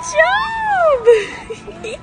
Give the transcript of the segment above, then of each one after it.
job!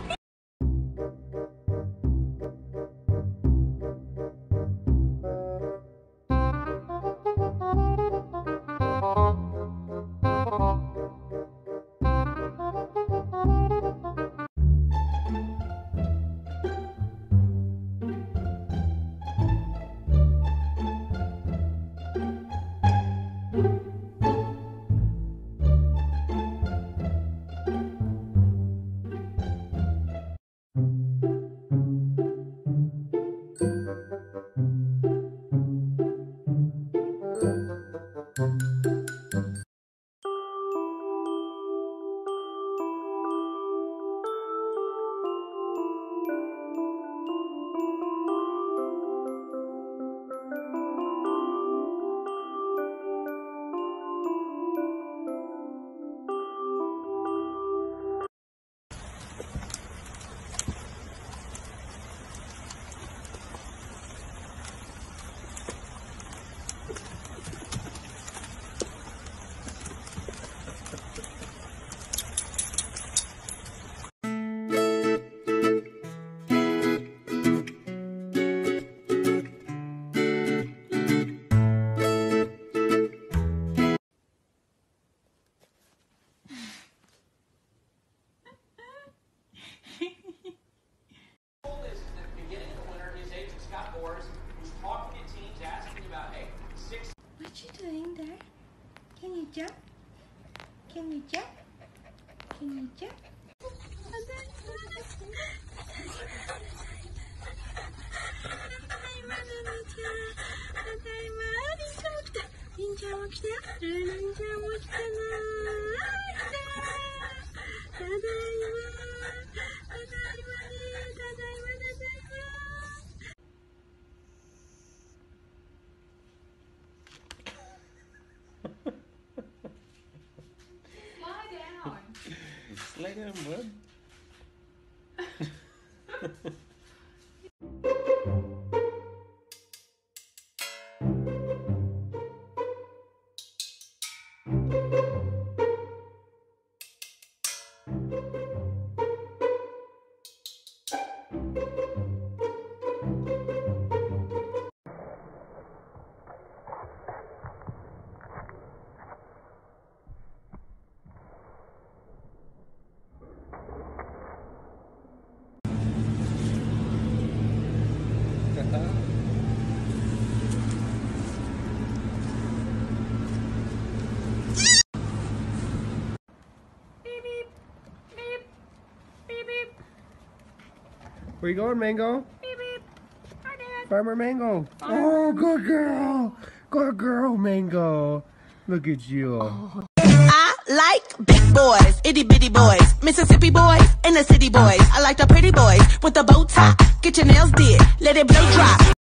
What you doing there? Can you jump? Can you jump? Can you jump? Slide down, bud. Where you going, Mango? Beep, beep. Hi, Dad. Farmer Mango. Oh, good girl. Good girl, Mango. Look at you. I like big boys, itty bitty boys, Mississippi boys, and the city boys. I like the pretty boys with the bow tie. Get your nails did, let it blow dry.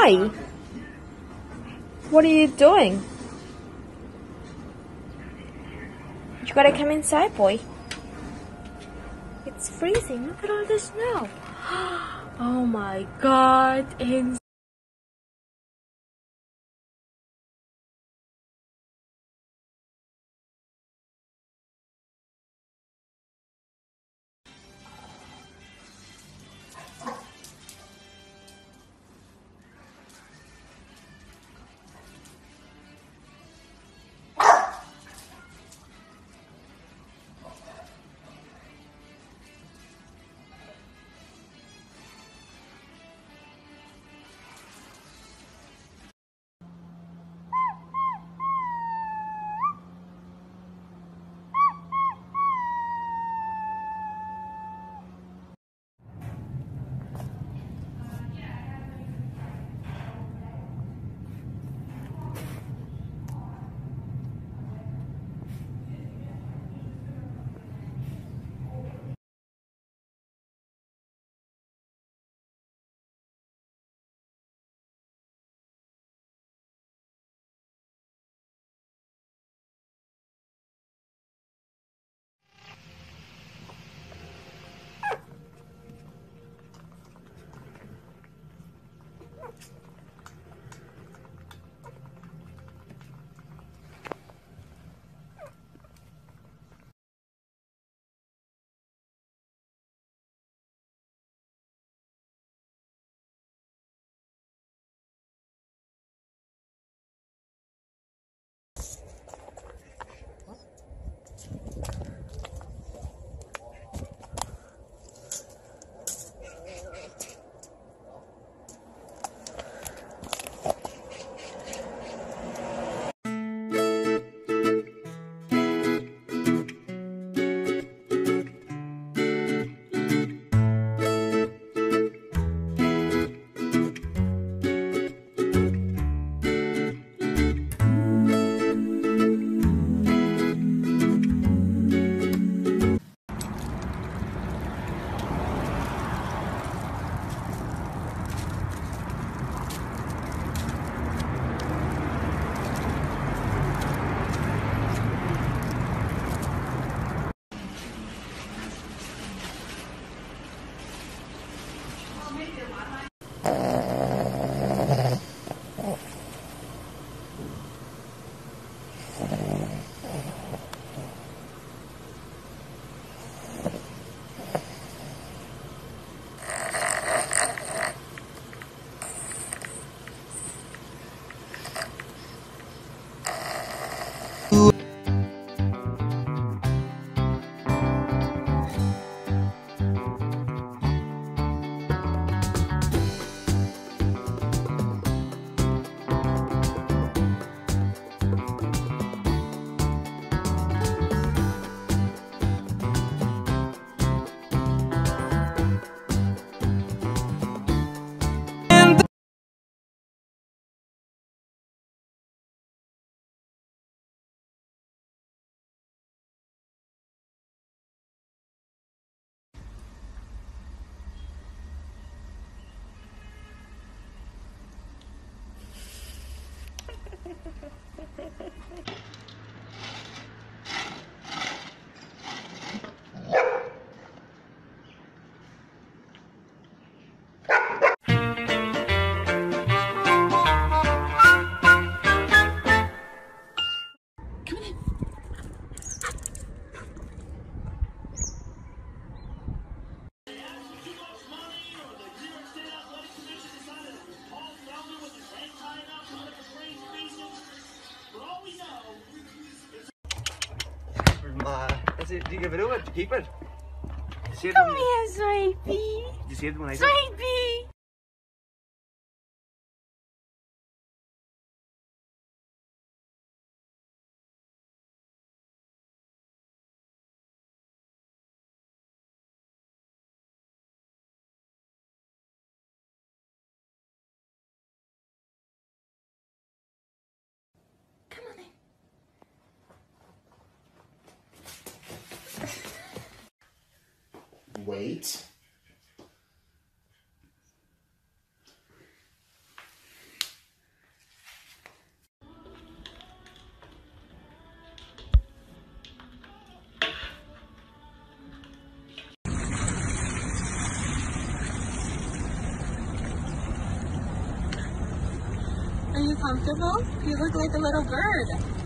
Why? What are you doing? You gotta come inside, boy. It's freezing. Look at all the snow. Oh my god. Do you give it over? Do you keep it? Come here, Sweetie. Did you see it when I Sweetie. Come on in. Wait. you comfortable? You look like a little bird.